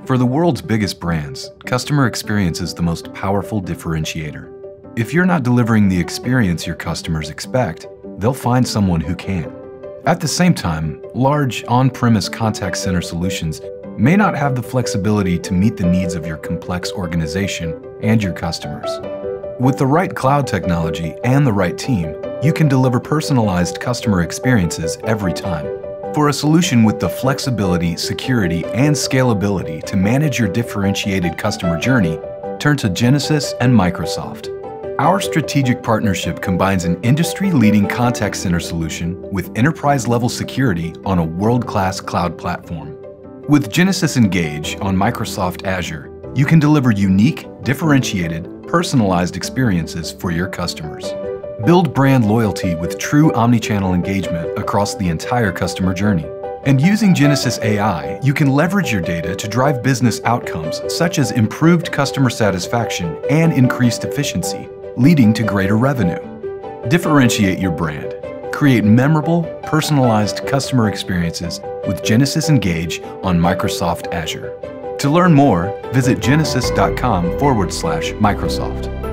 For the world's biggest brands, customer experience is the most powerful differentiator. If you're not delivering the experience your customers expect, they'll find someone who can. At the same time, large on-premise contact center solutions may not have the flexibility to meet the needs of your complex organization and your customers. With the right cloud technology and the right team, you can deliver personalized customer experiences every time. For a solution with the flexibility, security, and scalability to manage your differentiated customer journey, turn to Genesys and Microsoft. Our strategic partnership combines an industry-leading contact center solution with enterprise-level security on a world-class cloud platform. With Genesys Engage on Microsoft Azure, you can deliver unique, differentiated, personalized experiences for your customers. Build brand loyalty with true omnichannel engagement across the entire customer journey. And using Genesys AI, you can leverage your data to drive business outcomes such as improved customer satisfaction and increased efficiency, leading to greater revenue. Differentiate your brand. Create memorable, personalized customer experiences with Genesys Engage on Microsoft Azure. To learn more, visit genesys.com/Microsoft.